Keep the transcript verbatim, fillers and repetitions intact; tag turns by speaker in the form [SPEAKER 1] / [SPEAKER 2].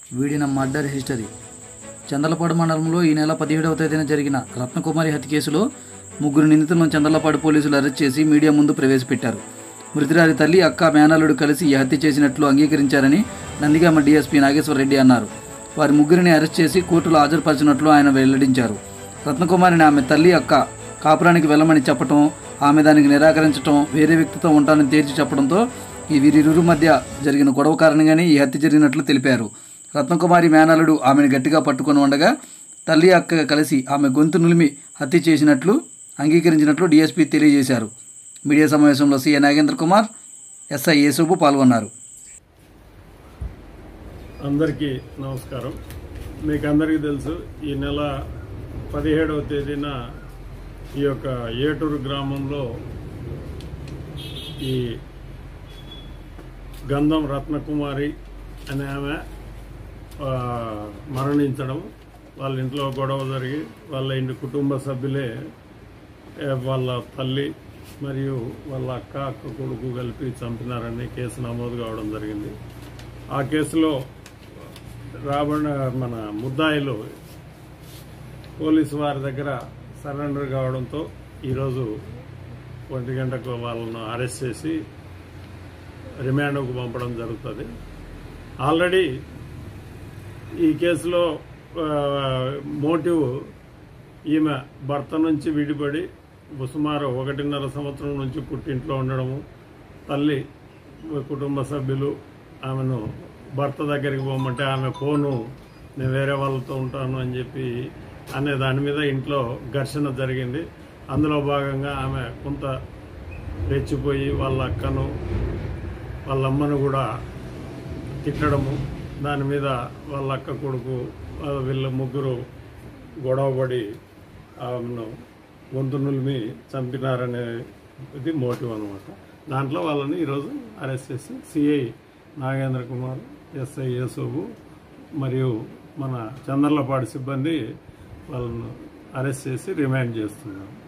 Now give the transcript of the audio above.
[SPEAKER 1] వీడిన murder history. Chandalapadu మండలంలో ఈ నెల పదిహేడవ తేదీన జరిగిన రత్నకుమారి హత్య కేసులో ముగ్గురు నిందితులను చందలపాడు పోలీసులు అరెస్ట్ చేసి మీడియా ముందు ప్రవేశపెట్టారు. మృతురాలి తల్లి, అక్క, మేనల్లుడు కలిసి ఈ హత్య చేసినట్లు అంగీకరించారని నందిగామ డీఎస్పీ నాగేశ్వరరెడ్డి అన్నారు. వారి ముగ్గురిని అరెస్ట్ చేసి కోర్టులో హాజరుపరిచినట్లు ఆయన వెల్లడించారు. రత్నకుమారిని ఆమె తల్లి, అక్క కాపురానికి వెళ్ళమని చెప్పడం, ఆమె దానికి నిరాకరించడం, వేరే వ్యక్తితో ఉంటానని తేల్చి చెప్పడంతో ఈ వీరిరువురి మధ్య జరిగిన గొడవ కారణంగానే ఈ హత్య జరిగినట్లు తెలిపారు. రత్నకుమారి మేనల్లుడు ఆమెను గట్టిగా పట్టుకొని ఉండగా తల్లి, అక్క కలిసి ఆమె గొంతు నులిమి హత్య చేసినట్లు అంగీకరించినట్లు డీఎస్పీ తెలియజేశారు. మీడియా సమావేశంలో సీఏ నాగేంద్ర కుమార్, ఎస్ఐ యేసుబు పాల్గొన్నారు.
[SPEAKER 2] అందరికీ నమస్కారం. మీకు అందరికీ తెలుసు, ఈ నెల పదిహేడవ తేదీన ఈ యొక్క ఏటూరు గ్రామంలో ఈ గంధం రత్నకుమారి అనే ఆమె మరణించడం, వాళ్ళ ఇంట్లో గొడవ జరిగి వాళ్ళ ఇంటి కుటుంబ సభ్యులే వాళ్ళ తల్లి మరియు వాళ్ళ అక్క అక్క కొడుకు కలిపి చంపినారని కేసు నమోదు కావడం జరిగింది. ఆ కేసులో రాబడిన మన ముద్దాయిలు పోలీసు వారి దగ్గర సరెండర్ కావడంతో ఈరోజు ఒంటి గంటకు వాళ్ళను అరెస్ట్ చేసి రిమాండ్కు పంపడం జరుగుతుంది. ఆల్రెడీ ఈ కేసులో మోటివ్ ఈమె భర్త నుంచి విడిపడి సుమారు ఒకటిన్నర సంవత్సరం నుంచి పుట్టింట్లో ఉండడము, తల్లి కుటుంబ సభ్యులు ఆమెను భర్త దగ్గరికి పోమంటే ఆమె ఫోను నేను వేరే వాళ్ళతో ఉంటాను అని చెప్పి అనే దాని మీద ఇంట్లో ఘర్షణ జరిగింది. అందులో భాగంగా ఆమె కొంత రెచ్చిపోయి వాళ్ళ అక్కను వాళ్ళ అమ్మను కూడా తిట్టడము, దాని మీద వాళ్ళ అక్క కొడుకు వీళ్ళ ముగ్గురు గొడవపడి ఆమెను గొంతు నులిమి చంపినారనేది మోటివ్ అనమాట. దాంట్లో వాళ్ళని ఈరోజు అరెస్ట్ చేసి సిఐ నాగేంద్ర కుమార్, ఎస్ఐ యేసుబు మరియు మన చందర్లపాడు సిబ్బంది వాళ్ళను అరెస్ట్ చేసి రిమాండ్ చేస్తున్నారు.